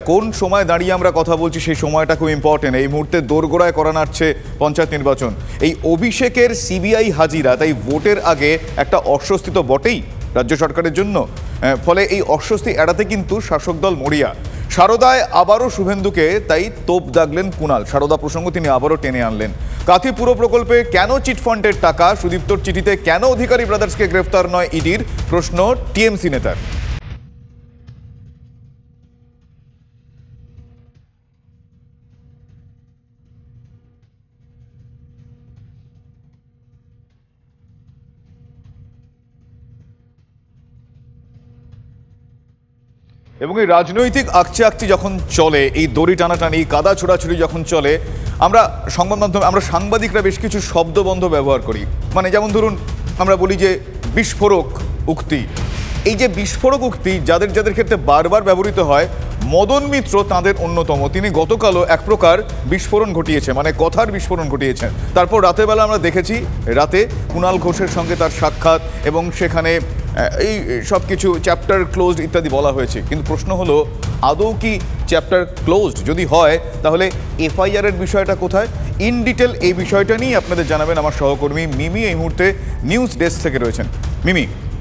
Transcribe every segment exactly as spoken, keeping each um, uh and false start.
কোন সময় দাঁড়িয়ে আমরা কথা বলছি সেই সময়টা খুব ইম্পর্টেন্ট। এই মুহূর্তে দোরগোড়ায় করা নাড়ছে পঞ্চায়েত নির্বাচন। এই অভিষেকের সিবিআই হাজিরা তাই ভোটের আগে একটা অস্বস্তি তো বটেই রাজ্য সরকারের জন্য। ফলে এই অস্বস্তি এড়াতে কিন্তু শাসক দল মরিয়া। সারদায় আবারও শুভেন্দুকে তাই তোপ দাগলেন কুণাল। সারদা প্রসঙ্গ তিনি আবারও টেনে আনলেন। কাথি পুরো প্রকল্পে কেন চিটফান্ডের টাকা, সুদীপ্তর চিঠিতে কেন অধিকারী ব্রাদার্সকে গ্রেফতার নয় ইডির, প্রশ্ন টিএমসি নেতার। এবং এই রাজনৈতিক আকচে আকচি যখন চলে, এই দড়ি টানাটানি, কাদা ছোড়াছুড়ি যখন চলে, আমরা সংবাদ মাধ্যমে আমরা সাংবাদিকরা বেশ কিছু শব্দবন্ধ ব্যবহার করি। মানে যেমন ধরুন আমরা বলি যে বিস্ফোরক উক্তি। এই যে বিস্ফোরক উক্তি যাদের যাদের ক্ষেত্রে বারবার ব্যবহৃত হয়, মদন মিত্র তাঁদের অন্যতম। তিনি গতকালও এক প্রকার বিস্ফোরণ ঘটিয়েছে, মানে কথার বিস্ফোরণ ঘটিয়েছেন। তারপর রাতের বেলা আমরা দেখেছি রাতে কুণাল ঘোষের সঙ্গে তার সাক্ষাৎ এবং সেখানে এই সব কিছু চ্যাপ্টার ক্লোজড ইত্যাদি বলা হয়েছে। কিন্তু প্রশ্ন হলো আদৌ কি চ্যাপ্টার ক্লোজড? যদি হয় তাহলে এফআইআর এর বিষয়টা কোথায়? ইন ডিটেল এই বিষয়টা নিয়ে আপনাদের জানাবেন আমার সহকর্মী মিমি এই মুহূর্তে নিউজ ডেস্ক থেকে রয়েছেন। মিমি।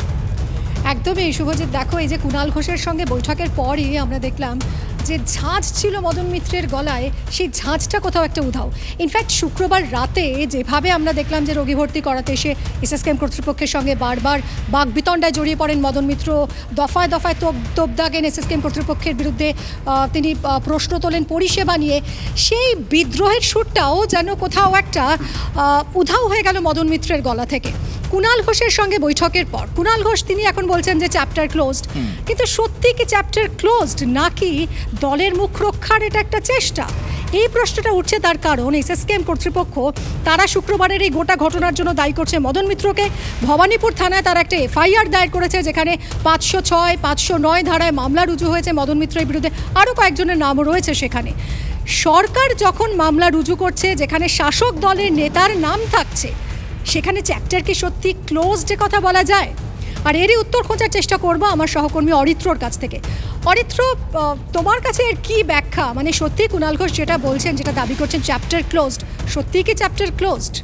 একদমই শুভজিৎ, দেখো এই যে কুণাল ঘোষের সঙ্গে বৈঠকের পরই আমরা দেখলাম যে ঝাঁঝ ছিল মদন মিত্রের গলায়, সেই ঝাঁঝটা কোথাও একটা উধাও। ইনফ্যাক্ট শুক্রবার রাতে যেভাবে আমরা দেখলাম যে রোগী ভর্তি করাতে এসে এসএসকেএম কর্তৃপক্ষের সঙ্গে বারবার বাকবিতণ্ডায় জড়িয়ে পড়েন মদন মিত্র, দফায় দফায় তোপ তোপ দাগেন এসএসকেএম কর্তৃপক্ষের বিরুদ্ধে, তিনি প্রশ্ন তোলেন পরিষেবা নিয়ে, সেই বিদ্রোহের সুরটাও যেন কোথাও একটা উধাও হয়ে গেল মদন মিত্রের গলা থেকে। কুণাল ঘোষের সঙ্গে বৈঠকের পর কুণাল ঘোষ তিনি এখন বলছেন যে চ্যাপ্টার ক্লোজড, কিন্তু সত্যি কি চ্যাপ্টার ক্লোজড নাকি দলের মুখ রক্ষার এটা একটা চেষ্টা? এই প্রশ্নটা উঠছে তার কারণ এসএসকেএম কর্তৃপক্ষ তারা শুক্রবারের এই গোটা ঘটনার জন্য দায়ী করছে মদন মিত্রকে। ভবানীপুর থানায় তারা একটা এফআইআর দায়ের করেছে, যেখানে পাঁচশো ছয় পাঁচশো নয় ধারায় মামলা রুজু হয়েছে মদন মিত্রের বিরুদ্ধে, আরও কয়েকজনের নামও রয়েছে সেখানে। সরকার যখন মামলা রুজু করছে যেখানে শাসক দলের নেতার নাম থাকছে, সেখানে চ্যাপ্টার কি সত্যি ক্লোজড কথা বলা যায়? আর এরই উত্তর খোঁজার চেষ্টা করব আমার সহকর্মী অরিত্রর কাছ থেকে। অরিত্র, তোমার কাছে এর কী ব্যাখ্যা? মানে সত্যি কুণাল ঘোষ যেটা বলছেন, যেটা দাবি করছেন চ্যাপ্টার ক্লোজড, সত্যি কি চ্যাপ্টার ক্লোজড?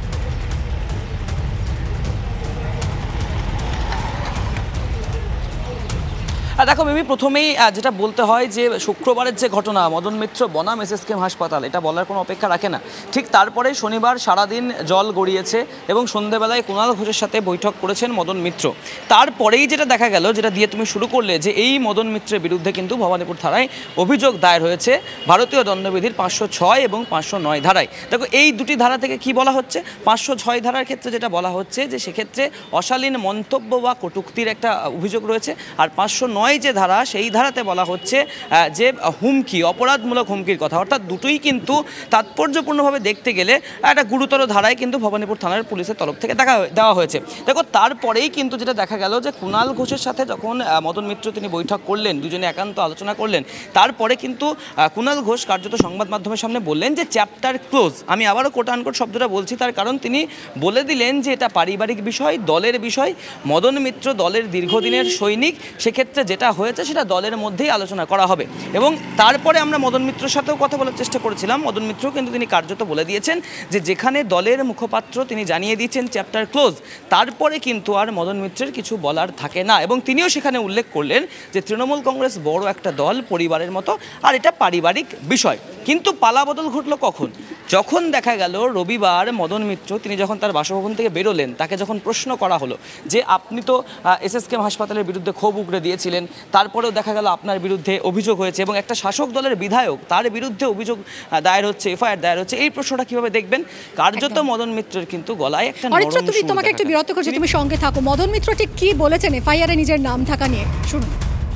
দেখো মিমি, প্রথমেই যেটা বলতে হয় যে শুক্রবারের যে ঘটনা, মদন মিত্র বনাম এসএসকেএম হাসপাতাল, এটা বলার কোনো অপেক্ষা রাখে না। ঠিক তারপরে শনিবার সারাদিন জল গড়িয়েছে এবং সন্ধ্যেবেলায় কুণাল ঘোষের সাথে বৈঠক করেছেন মদন মিত্র। তারপরেই যেটা দেখা গেল, যেটা দিয়ে তুমি শুরু করলে, যে এই মদন মিত্রের বিরুদ্ধে কিন্তু ভবানীপুর থানায় অভিযোগ দায়ের হয়েছে ভারতীয় দণ্ডবিধির পাঁচশো ছয় এবং পাঁচশো নয় ধারায়। দেখো এই দুটি ধারা থেকে কি বলা হচ্ছে? পাঁচশো ছয় ধারার ক্ষেত্রে যেটা বলা হচ্ছে যে সেক্ষেত্রে অশালীন মন্তব্য বা কটূক্তির একটা অভিযোগ রয়েছে, আর পাঁচশো নয় যে ধারা, সেই ধারাতে বলা হচ্ছে যে হুমকি, অপরাধমূলক হুমকির কথা। অর্থাৎ দুটোই কিন্তু তাৎপর্যপূর্ণভাবে দেখতে গেলে একটা গুরুতর ধারায় কিন্তু ভবানীপুর থানার পুলিশের তরফ থেকে দেখা দেওয়া হয়েছে। দেখো তারপরেই কিন্তু যেটা দেখা গেল যে কুণাল ঘোষের সাথে যখন মদন মিত্র তিনি বৈঠক করলেন, দুজনে একান্ত আলোচনা করলেন, তারপরে কিন্তু কুণাল ঘোষ কার্যত সংবাদ মাধ্যমের সামনে বললেন যে চ্যাপ্টার ক্লোজ। আমি আবারও কোট আনকোট শব্দটা বলছি, তার কারণ তিনি বলে দিলেন যে এটা পারিবারিক বিষয়, দলের বিষয়। মদন মিত্র দলের দীর্ঘদিনের সৈনিক, সেক্ষেত্রে যেটা হয়েছে সেটা দলের মধ্যেই আলোচনা করা হবে। এবং তারপরে আমরা মদন মিত্রের সাথেও কথা বলার চেষ্টা করেছিলাম। মদন মিত্র কিন্তু তিনি কার্যত বলে দিয়েছেন যে যেখানে দলের মুখপাত্র তিনি জানিয়ে দিয়েছেন চ্যাপ্টার ক্লোজ, তারপরে কিন্তু আর মদন মিত্রের কিছু বলার থাকে না। এবং তিনিও সেখানে উল্লেখ করলেন যে তৃণমূল কংগ্রেস বড় একটা দল, পরিবারের মতো, আর এটা পারিবারিক বিষয়। কিন্তু পালাবদল ঘটলো কখন? যখন দেখা গেল রবিবার মদন মিত্র তিনি যখন তার বাসভবন থেকে বেরোলেন, তাকে যখন প্রশ্ন করা হলো যে আপনি তো এসএসকেএম হাসপাতালের বিরুদ্ধে ক্ষোভ উগড়ে দিয়েছিলেন, তারপরেও দেখা গেল আপনার বিরুদ্ধে অভিযোগ হয়েছে এবং একটা শাসক দলের বিধায়ক, তার বিরুদ্ধে অভিযোগ দায়ের হচ্ছে, এফআইআর দায়ের হচ্ছে, এই প্রশ্নটা কিভাবে দেখবেন? কার্যত মদন মিত্রের কিন্তু গলায় একটা নরম সুর। তুমি তোমাকে একটু বিরত করছি, তুমি সঙ্গে থাকো। মদন মিত্র ঠিক কি বলেছেন এফআইআর এ নিজের নাম থাকা নিয়ে? শুনুন।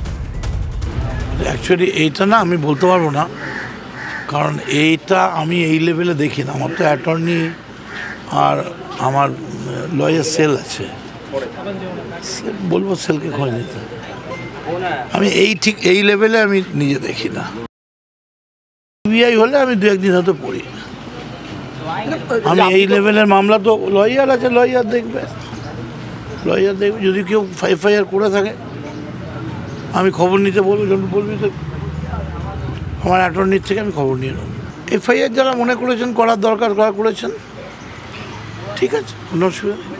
অ্যাকচুয়ালি এইটা না আমি বলতে পারবো না, কারণ এইটা আমি এই লেভেলে দেখি না। আমার তো অ্যাটর্নি আর আমার লয়ার সেল আছে, বলবো সেলকে খোঁজ নিতে। আমি এই ঠিক এই লেভেলে আমি নিজে দেখি না। সিবিআই হলে আমি দু একদিন হয়তো পড়ি, আমি এই লেভেলের মামলা তো লয়ার আছে, লয়ার দেখবে, লয়ার দেখবে। যদি কেউ এফআইআর করে থাকে আমি খবর নিতে বলবো, যখন বলবি তো আমার অ্যাটর্নির থেকে আমি খবর নিয়ে নেব। এফআইআর যারা মনে করেছেন করার দরকার করা করেছেন, ঠিক আছে, কোনো অসুবিধা নেই।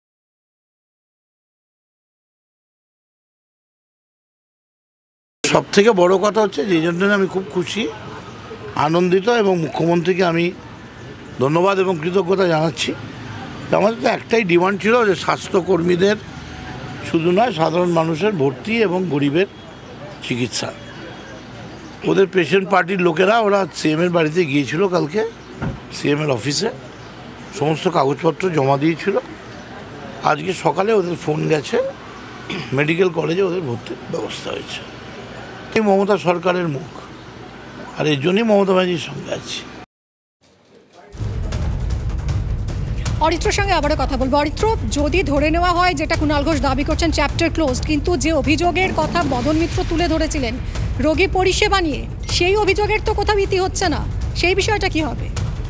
সব থেকে বড় কথা হচ্ছে, যেই জন্য আমি খুব খুশি, আনন্দিত এবং মুখ্যমন্ত্রীকে আমি ধন্যবাদ এবং কৃতজ্ঞতা জানাচ্ছি। আমাদের তো একটাই ডিমান্ড ছিল যে স্বাস্থ্যকর্মীদের শুধু নয়, সাধারণ মানুষের ভর্তি এবং গরিবের চিকিৎসা। ওদের পেশেন্ট পার্টির লোকেরা ওরা সিএমের বাড়িতে গিয়েছিল কালকে, সিএমের অফিসে সমস্ত কাগজপত্র জমা দিয়েছিল। আজকে সকালে ওদের ফোন গেছে, মেডিকেল কলেজে ওদের ভর্তির ব্যবস্থা হয়েছে। এই মমতা সরকারের মুখ, আর এই জন্যই মমতা ব্যানার্জির সঙ্গে আছি। অরিত্রর সঙ্গে আবারও কথা বলবো। অরিত্র, যদি ধরে নেওয়া হয় যেটা কুণাল ঘোষ দাবি করছেন চ্যাপ্টার ক্লোজড, কিন্তু যে অভিযোগের কথা মদন মিত্র তুলে ধরেছিলেন রোগী পরিষেবা নিয়ে, সেই অভিযোগের তো কোথাও ইতি হচ্ছে না, সেই বিষয়টা কি হবে?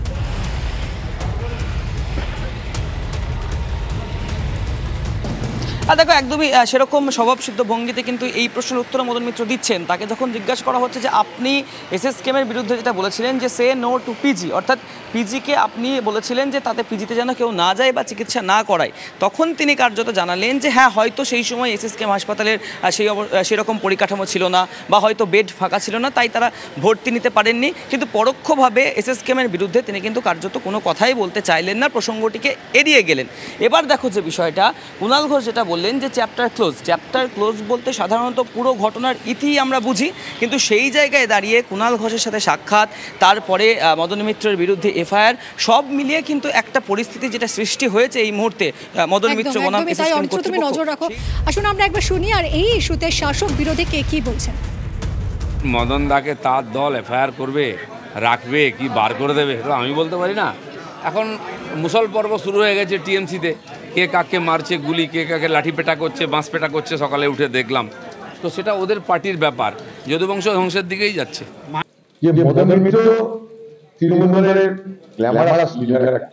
আর দেখো, একদমই সেরকম স্বভাবসিদ্ধ ভঙ্গিতে কিন্তু এই প্রশ্নের উত্তর মদন মিত্র দিচ্ছেন। তাকে যখন জিজ্ঞাসা করা হচ্ছে যে আপনি এসএসকেএমের বিরুদ্ধে যেটা বলেছিলেন যে সে নো টু পিজি, অর্থাৎ পিজিকে আপনি বলেছিলেন যে তাতে পিজিতে যেন কেউ না যায় বা চিকিৎসা না করায়, তখন তিনি কার্যত জানালেন যে হ্যাঁ, হয়তো সেই সময় এসএসকেএম হাসপাতালের সেই সেরকম পরিকাঠামো ছিল না বা হয়তো বেড ফাঁকা ছিল না, তাই তারা ভর্তি নিতে পারেননি। কিন্তু পরোক্ষভাবে এসএসকেএমের বিরুদ্ধে তিনি কিন্তু কার্যত কোনো কথাই বলতে চাইলেন না, প্রসঙ্গটিকে এড়িয়ে গেলেন। এবার দেখো যে বিষয়টা কুণাল ঘোষ যেটা বললেন যে চ্যাপ্টার ক্লোজ, চ্যাপ্টার ক্লোজ বলতে সাধারণত পুরো ঘটনার ইতি আমরা বুঝি, কিন্তু সেই জায়গায় দাঁড়িয়ে কুণাল ঘোষের সাথে সাক্ষাৎ, তারপরে মদন মিত্রের বিরুদ্ধে এফআইআর, সব মিলিয়ে কিন্তু একটা পরিস্থিতি যেটা সৃষ্টি হয়েছে এই মুহূর্তে মদন মিত্র বনাম এসএসকেএম কর্তৃপক্ষ। নজর রাখো। আসুন আমরা একবার শুনি আর এই ইস্যুতে শাসক বিরোধী কে কি বলছেন। মদন দাকে তার দল এফআইআর করবে, রাখবে কি বার করে দেবে, এটা আমি বলতে পারি না। এখন মুসল পর্ব শুরু হয়ে গেছে টিএমসিতে, কে কাকে মারছে গুলি, কে কাকে লাঠি পেটা করছে, বাঁশ পেটা করছে, সকালে উঠে দেখলাম। তো সেটা ওদের পার্টির ব্যাপার, যদুবংশ ধ্বংসের দিকেই যাচ্ছে। যে মদন মিত্র তৃণমূলের গ্ল্যামারাস লিডার একটা,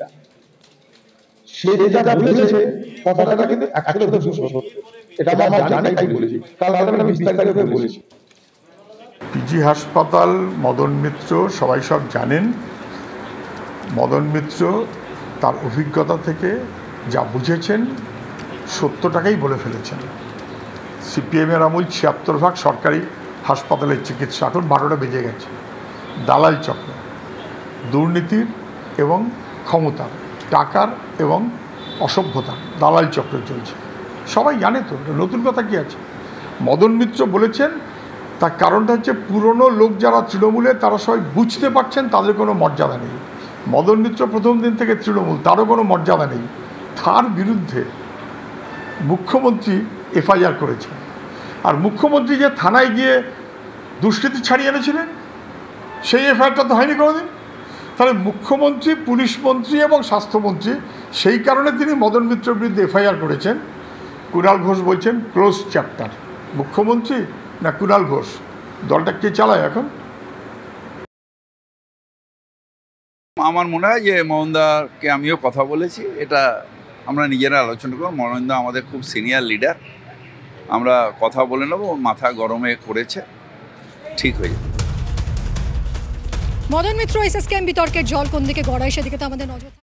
সে যেটা বলেছে কথাটা কিন্তু একশো দুশো সত্য, এটা আমরা জানি, তাই বলেছি, কাল আমরা বিস্তারিত বলেছি। পিজি হাসপাতাল, মদন মিত্র, সবাই সব জানেন। মদন মিত্র তার অভিজ্ঞতা থেকে যা বুঝেছেন সত্যটাকেই বলে ফেলেছেন। সিপিএমের আমল ছিয়াত্তর ভাগ সরকারি হাসপাতালের চিকিৎসা, এখন বারোটা বেজে গেছে। দালাল চক্র, দুর্নীতির এবং ক্ষমতার, টাকার এবং অসভ্যতার দালাল চক্র চলছে, সবাই জানে। তো নতুন কথা কি আছে? মদন মিত্র বলেছেন, তার কারণটা হচ্ছে পুরনো লোক যারা তৃণমূলে তারা সবাই বুঝতে পারছেন তাদের কোনো মর্যাদা নেই। মদন মিত্র প্রথম দিন থেকে তৃণমূল, তারও কোনো মর্যাদা নেই। তার বিরুদ্ধে মুখ্যমন্ত্রী এফআইআর করেছেন, আর মুখ্যমন্ত্রী যে থানায় গিয়ে দুষ্কৃতি ছাড়িয়ে এনেছিলেন সেই এফআইআরটা তো হয়নি কোনোদিন। তাহলে মুখ্যমন্ত্রী, পুলিশ মন্ত্রী এবং স্বাস্থ্যমন্ত্রী, সেই কারণে তিনি মদন মিত্রের বিরুদ্ধে এফআইআর করেছেন। কুণাল ঘোষ বলছেন ক্লোজ চ্যাপ্টার। মুখ্যমন্ত্রী না কুণাল ঘোষ, দলটা কে চালায় এখন? আমার মনে হয় যে মোহনদাকে আমিও কথা বলেছি, এটা আমরা নিজেরা আলোচনা করব। মোহনদা আমাদের খুব সিনিয়র লিডার, আমরা কথা বলে নেব। মাথা গরমে করেছে, ঠিক হয়ে যাবে। মদন মিত্র এসএসকেএম বিতর্কের জল কোন দিকে গড়ায় সেদিকে তো আমাদের নজর।